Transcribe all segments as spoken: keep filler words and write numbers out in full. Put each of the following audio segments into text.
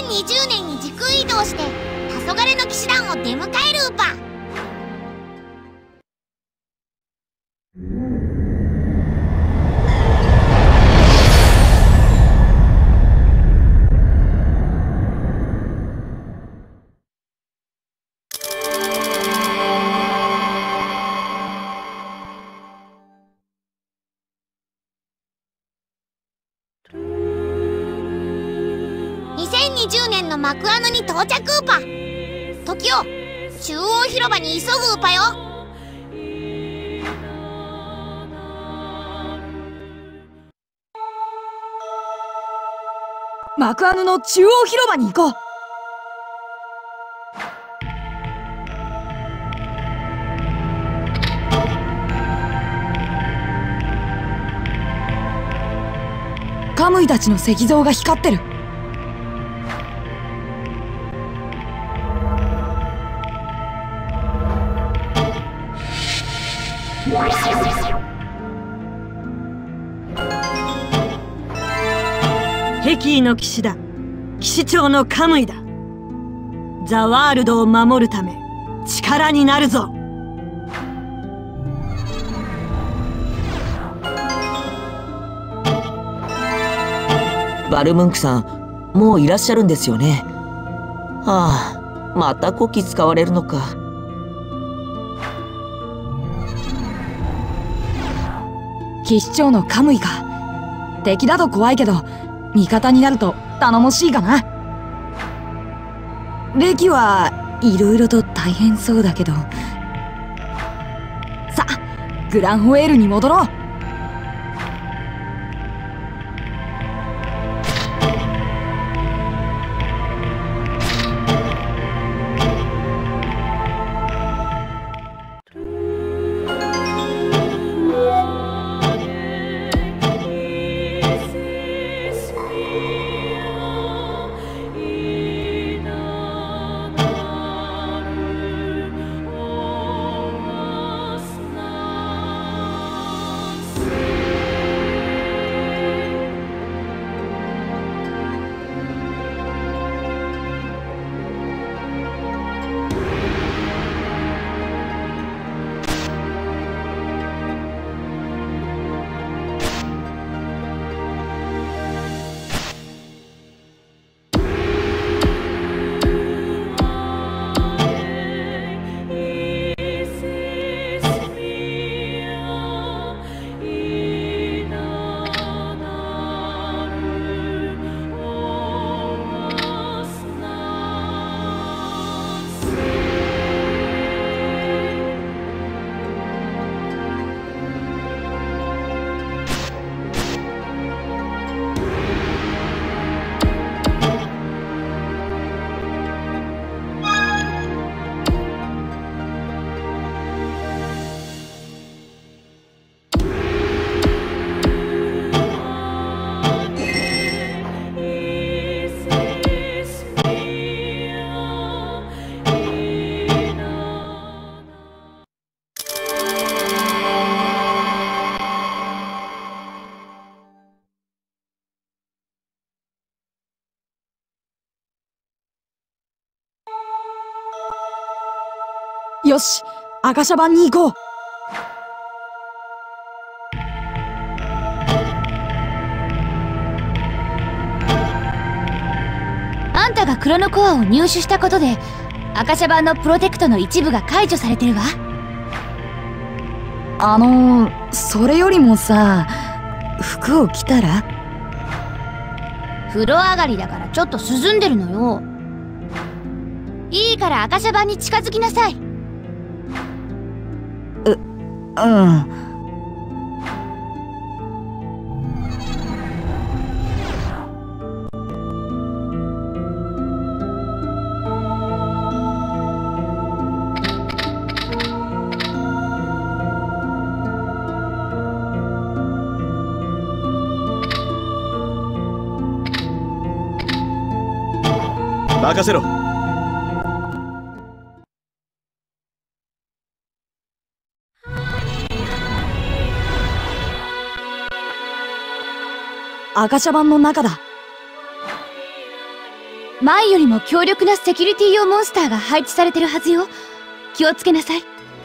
にじゅうねんに時空移動して黄昏の騎士団を出迎えるウパ。にせんにじゅうねんの幕穴に到着ウパ。時を中央広場に急ぐウパよ。 幕穴の中央広場に行こう。カムイたちの石像が光ってる。 ケキーの騎士だ。騎士長のカムイだ。ザ・ワールドを守るため力になるぞ。 バルムンクさん、もういらっしゃるんですよね。はあ、またこき使われるのか。 騎士長のカムイか。敵だと怖いけど味方になると頼もしいかな。歴はいろいろと大変そうだけど、さあグランホエールに戻ろう。よし、赤シャ版に行こう。 あんたがクロノコアを入手したことで赤シャ版のプロテクトの一部が解除されてるわ。 あのー、それよりもさ、服を着たら？ 風呂上がりだからちょっと涼んでるのよ。いいから赤シャ版に近づきなさい。 う、うん。 任せろ。 赤シャ版の中だ。 前よりも強力なセキュリティ用モンスターが配置されてるはずよ。気をつけなさい。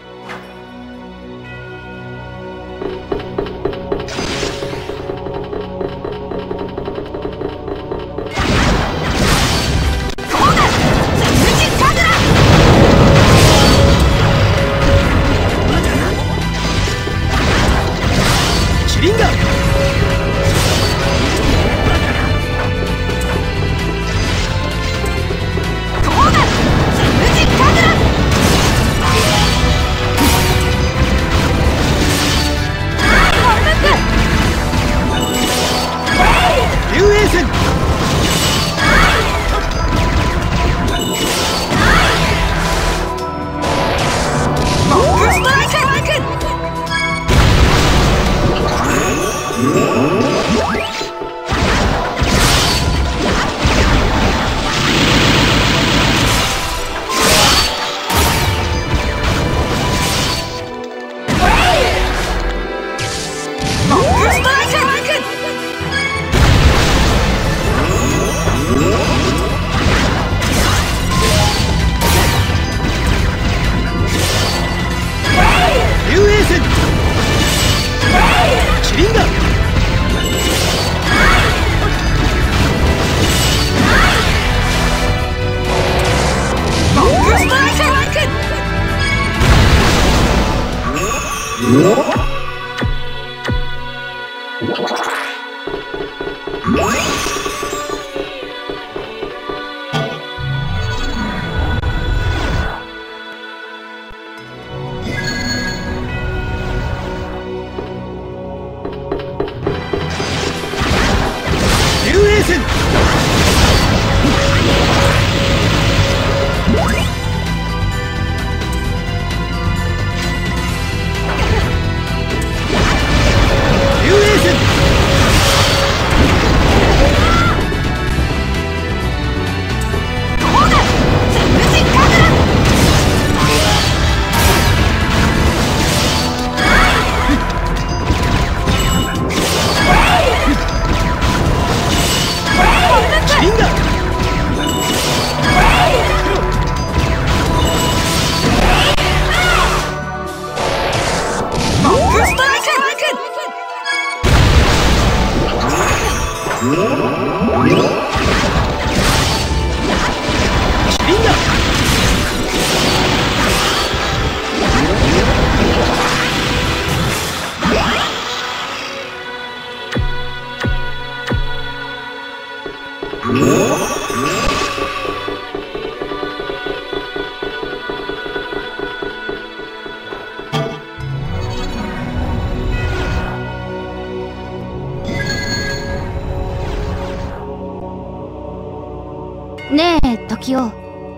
ねえ、時男。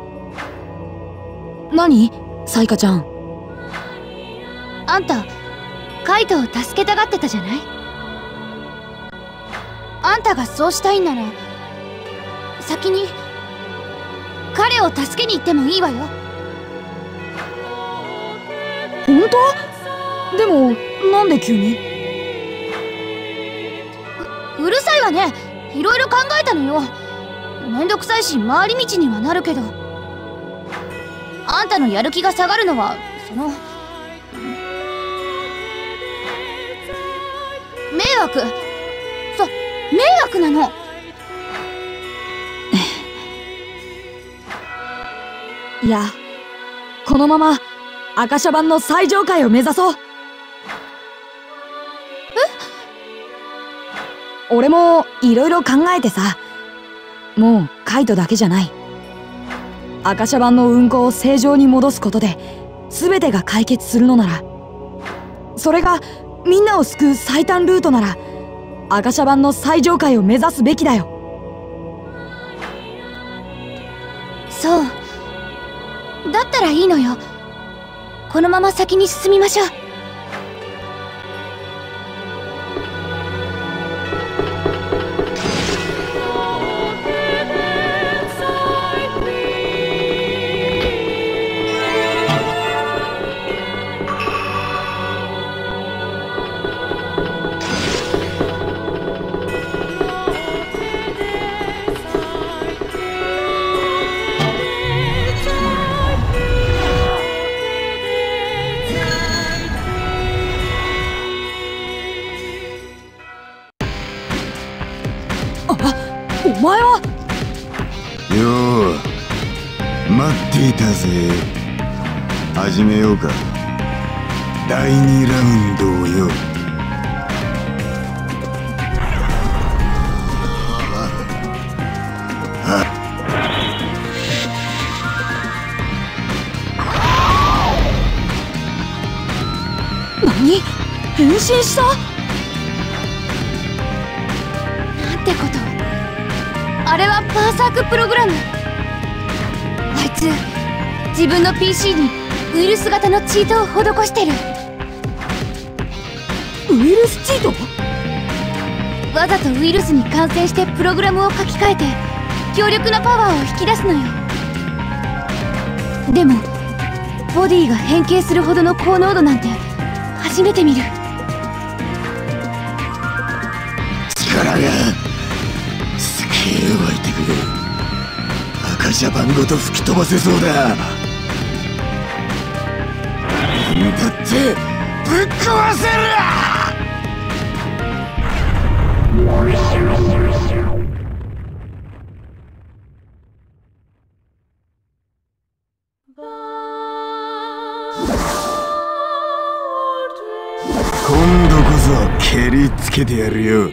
何？サイカちゃん。 あんた、カイトを助けたがってたじゃない？あんたがそうしたいんなら、先に、彼を助けに行ってもいいわよ。 本当？でも、なんで急に？ う、うるさいわね。いろいろ考えたのよ。めんどくさいし回り道にはなるけど、あんたのやる気が下がるのはその迷惑、そ迷惑なの。 いや、このまま赤シャ版の最上階を目指そう。え？俺もいろいろ考えてさ、もうカイトだけじゃない。赤シャ版の運行を正常に戻すことで全てが解決するのなら、それがみんなを救う最短ルートなら、赤シャ版の最上階を目指すべきだよ。 そうだったらいいのよ。このまま先に進みましょう。 前は。 よう待っていたぜ。始めようか。だいにラウンドをよ。 何？変身した？ なんてこと。あれはバーサークプログラム。あいつ自分の ピーシー にウイルス型のチートを施してる。 ウイルスチート？ わざとウイルスに感染してプログラムを書き換えて強力なパワーを引き出すのよ。でもボディが変形するほどの高濃度なんて初めて見る。 力がすげえ湧いてくる。赤ジャパンごと吹き飛ばせそうだ。だってぶっ壊せる。今度こそ蹴りつけてやるよ。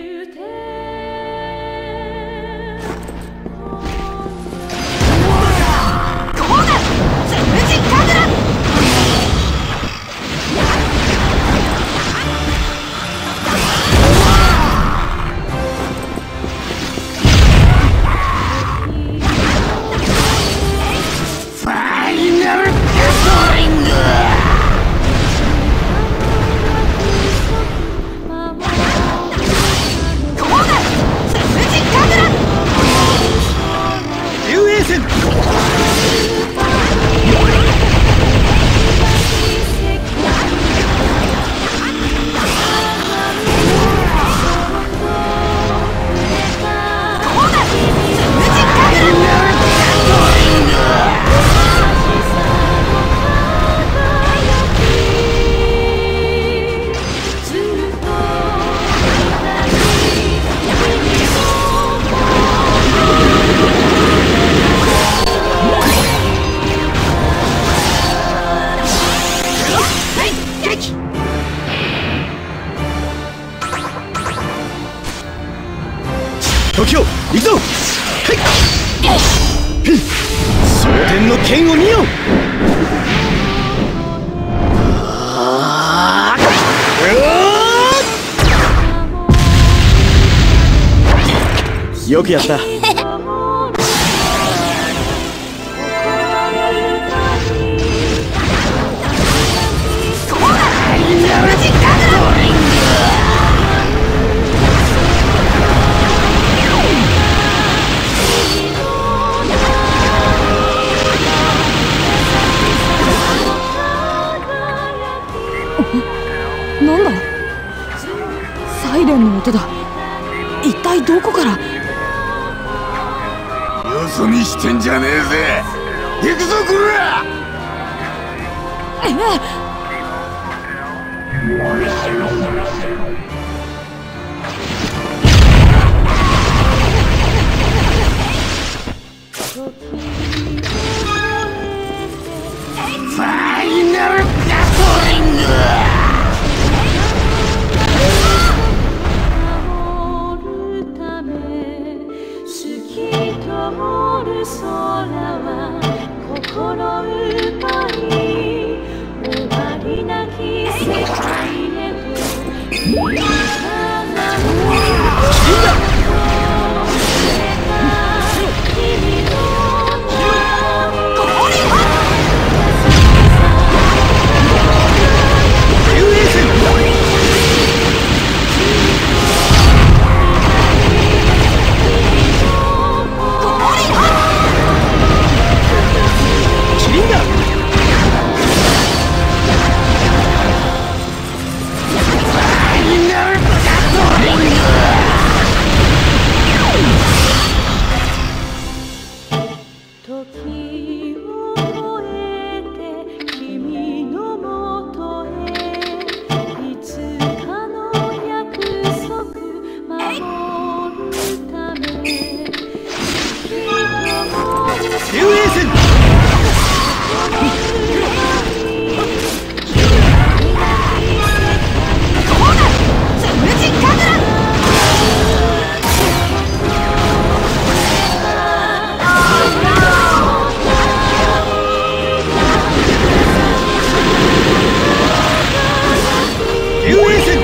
時を行くぞ。はい蒼天の剣を見よ。よくやった。 なんだ？サイレンの音だ。一体どこから？ よそ見してんじゃねえぜ。行くぞこら。 ええ。 ファイナルガトリング。 キリンだ。 救衛戦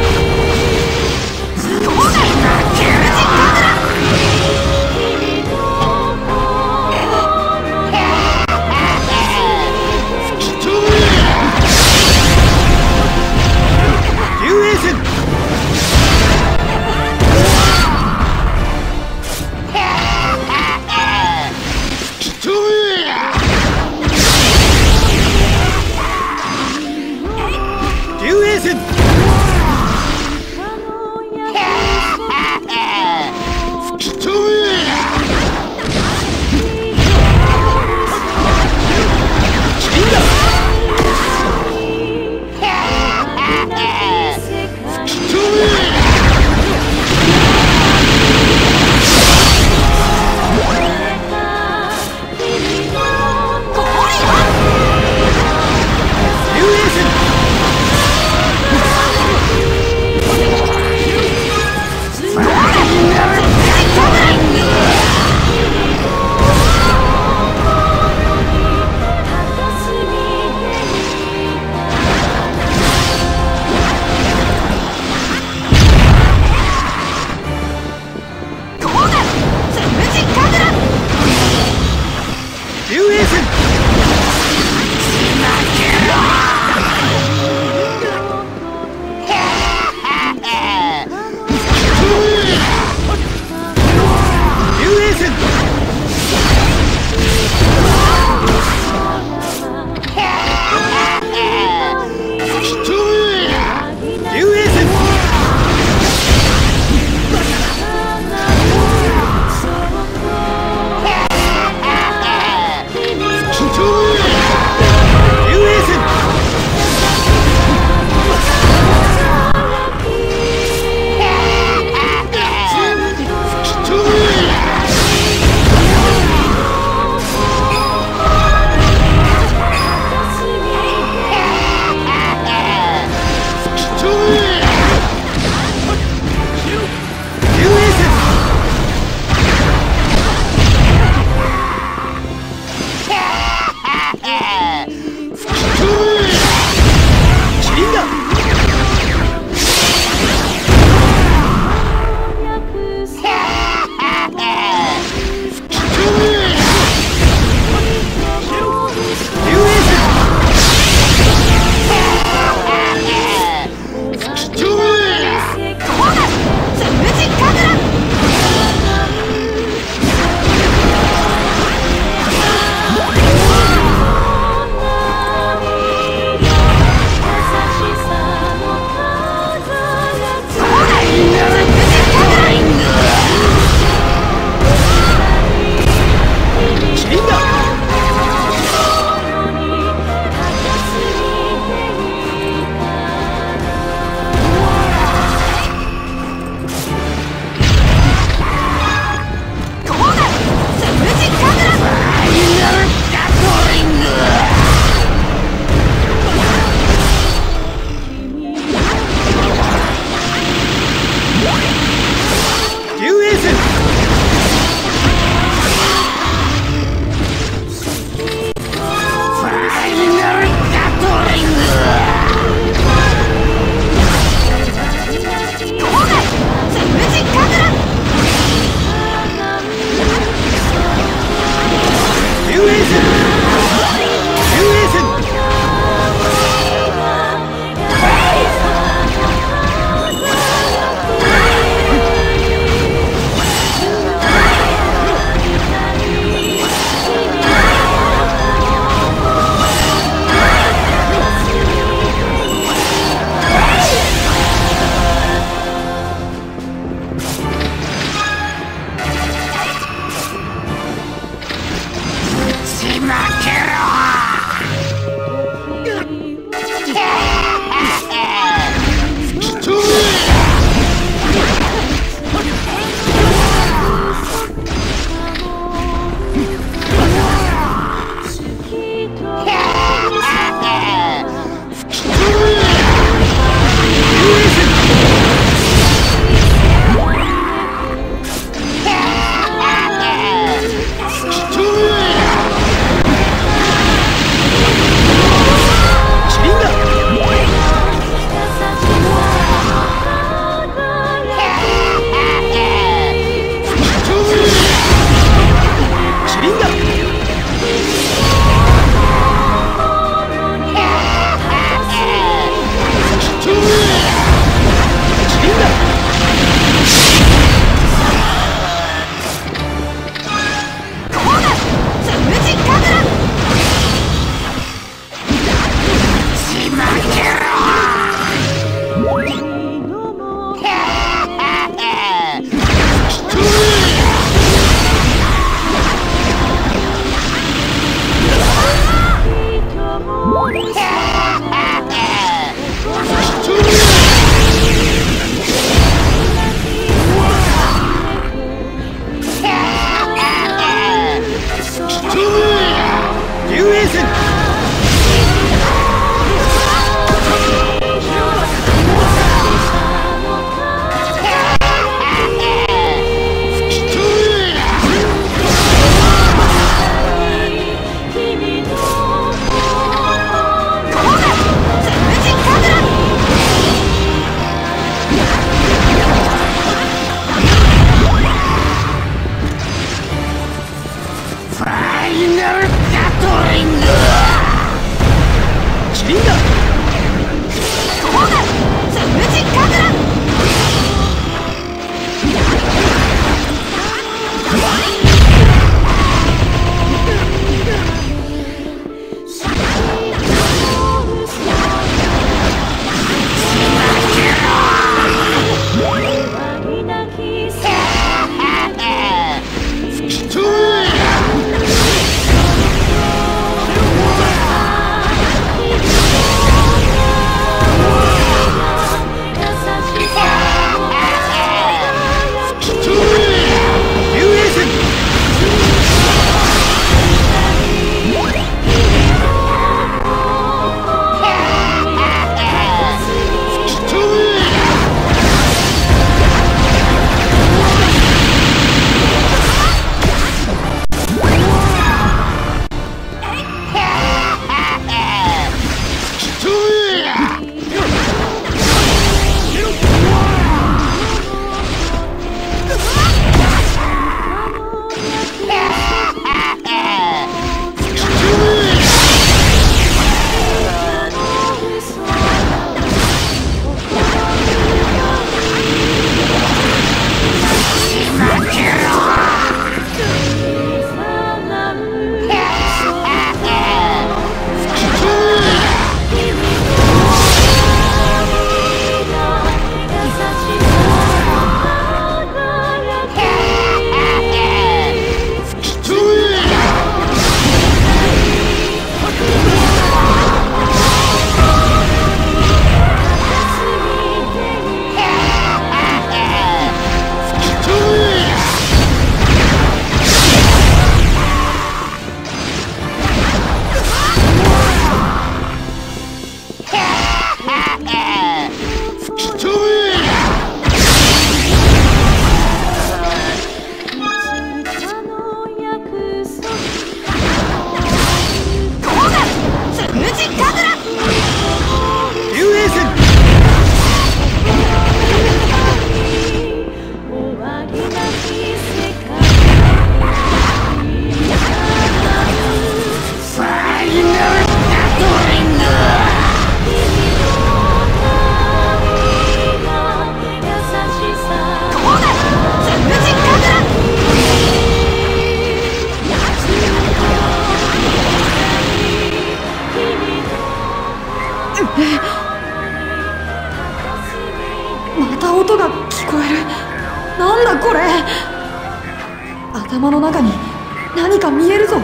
また音が聞こえる。なんだこれ。頭の中に何か見えるぞ。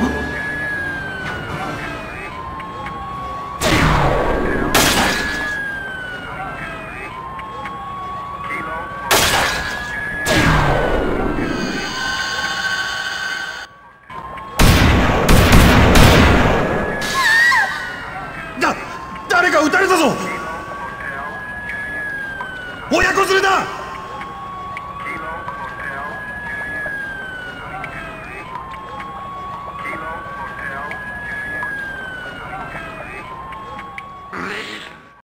だ誰か撃たれたぞ。親子連れだ。